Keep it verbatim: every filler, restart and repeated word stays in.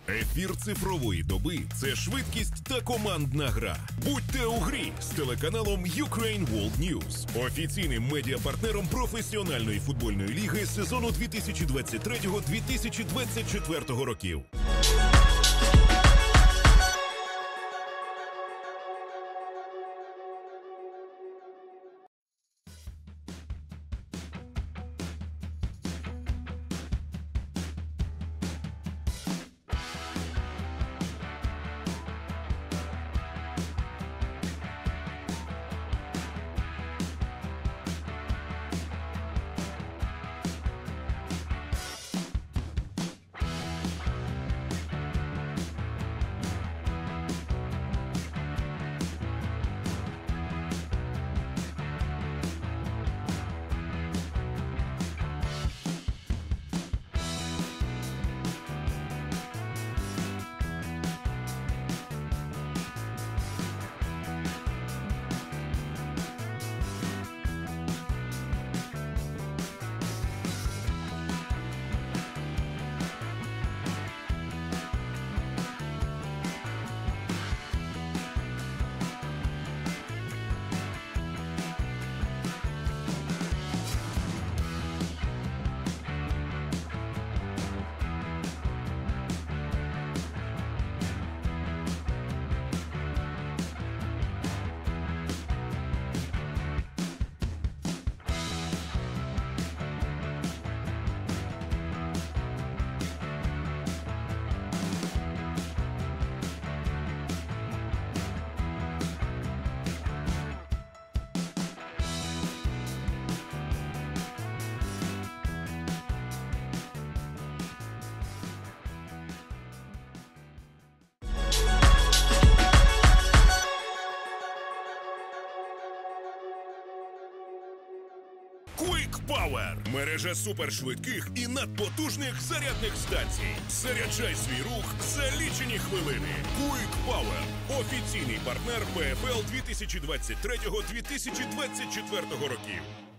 Ефір цифрової доби – це швидкість та командна гра. Будьте у грі з телеканалом Ukraine World News, офіційним медіапартнером професіональної футбольної ліги сезону дві тисячі двадцять третього - дві тисячі двадцять четвертого років. Quick Power – мережа супершвидких і надпотужних зарядних станцій. Заряджай свій рух за лічені хвилини. Quick Power – офіційний партнер пе еф ел дві тисячі двадцять третього - дві тисячі двадцять четвертого років.